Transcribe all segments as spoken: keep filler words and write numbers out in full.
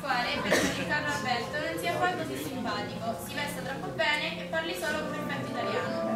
Pasquale pensa che Carlo Alberto non sia poi così simpatico, si vesta troppo bene e parli solo con perfetto italiano.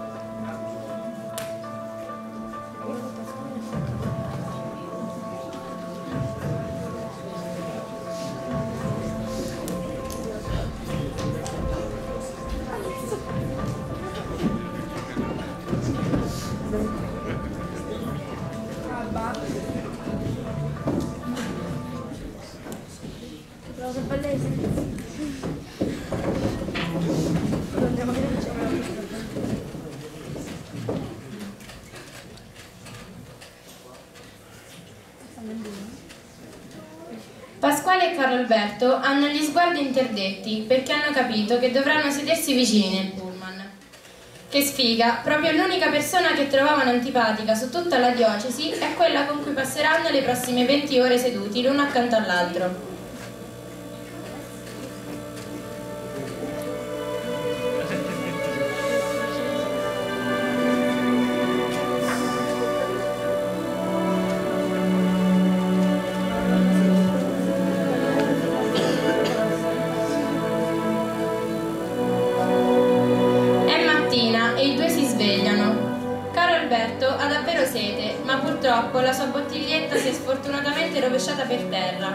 Pasquale e Carlo Alberto hanno gli sguardi interdetti perché hanno capito che dovranno sedersi vicini nel pullman. Che sfiga, proprio l'unica persona che trovavano antipatica su tutta la diocesi è quella con cui passeranno le prossime venti ore seduti l'uno accanto all'altro. Ha davvero sete, ma purtroppo la sua bottiglietta si è sfortunatamente rovesciata per terra.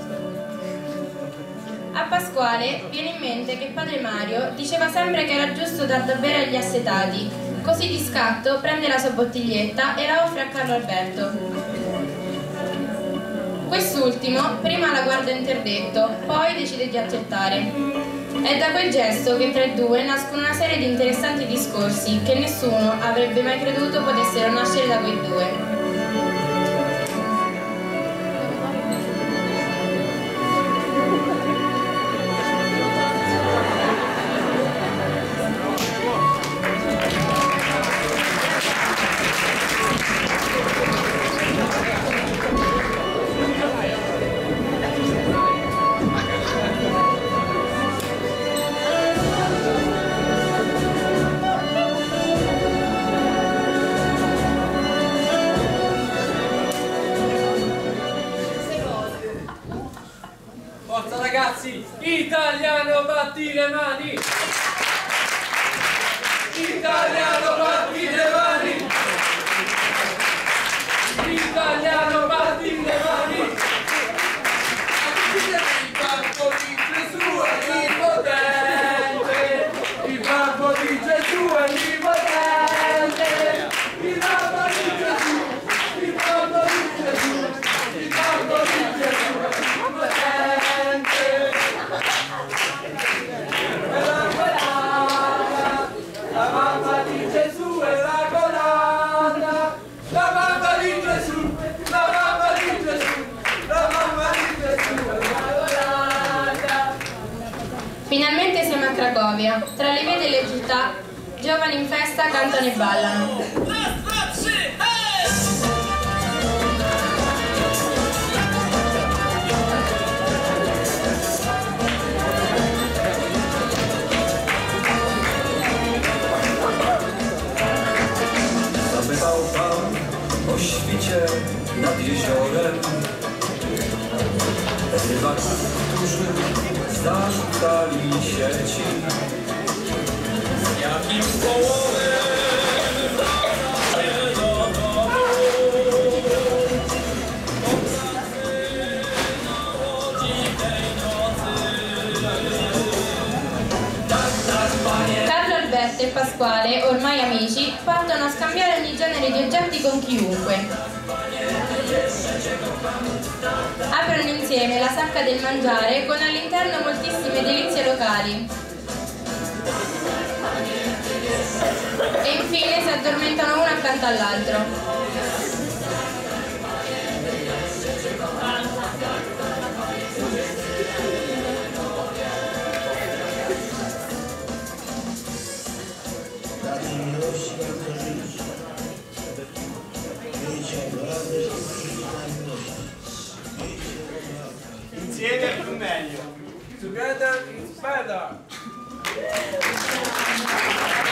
A Pasquale viene in mente che padre Mario diceva sempre che era giusto dar da bere agli assetati, così di scatto prende la sua bottiglietta e la offre a Carlo Alberto. Quest'ultimo prima la guarda interdetto, poi decide di accettare. È da quel gesto che tra i due nascono una serie di interessanti discorsi che nessuno avrebbe mai creduto potessero nascere da quei due. Italiano, batti le mani! Italiano, batti le mani! Italiano, batti le mani! Il babbo di Gesù è onnipotente! Il babbo di Gesù è onnipotente! Il babbo di Gesù! Il babbo di Gesù! Il babbo di Gesù è onnipotente! La mamma di Gesù è la colonna, la mamma di Gesù, la mamma di Gesù, la mamma di Gesù è la colonna. Finalmente siamo a Cracovia, tra le vie delle città, giovani in festa cantano e ballano. O świcie nad jeziorem rybaków, którzy zarzucali sieci. Z jakim połowem wracacie do domu? Po pracy na łodzi tej nocy. Tak, tak, panie. Carlo Alberto e Pasquale, ormai amici, partono a scambiare ogni genere di oggetti con chiunque. Aprono insieme la sacca del mangiare con all'interno moltissime delizie locali. E infine si addormentano uno accanto all'altro. Insieme è più meglio. Together is better.